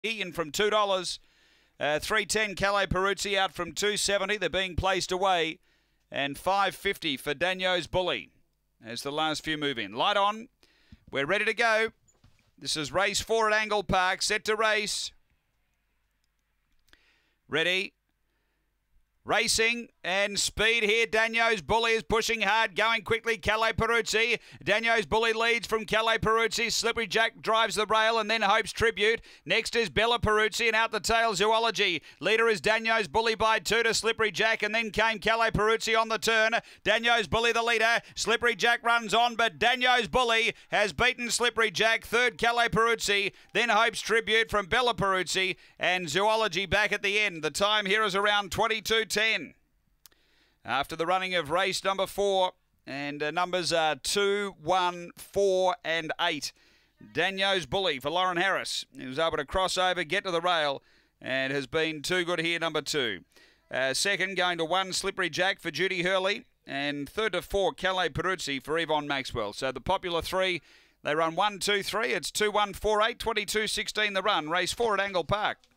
In from $2. 310 Calais Peruzzi out from 270. They're being placed away. And $5.50 for Daniel's Bully as the last few move in. Light on. We're ready to go. This is race 4 at Angle Park. Set to race. Ready. Racing and speed here. Daniel's Bully is pushing hard, going quickly. Calais Peruzzi. Daniel's Bully leads from Calais Peruzzi. Slippery Jack drives the rail and then Hope's Tribute. Next is Bella Peruzzi and out the tail Zoology. Leader is Daniel's Bully by 2 to Slippery Jack and then came Calais Peruzzi on the turn. Daniel's Bully the leader. Slippery Jack runs on but Daniel's Bully has beaten Slippery Jack. Third Calais Peruzzi. Then Hope's Tribute from Bella Peruzzi and Zoology back at the end. The time here is around 22:10. After the running of race number 4, and numbers are 2, 1, 4 and 8. Daniel's Bully for Lauren Harris. He was able to cross over, get to the rail, and has been too good here, number 2. Second going to 1, Slippery Jack for Judy Hurley, and third to 4, Calais Peruzzi for Yvonne Maxwell. So the popular 3, they run 1, 2, 3. It's 2, 1, 4, 8, 22, 16 the run. Race 4 at Angle Park.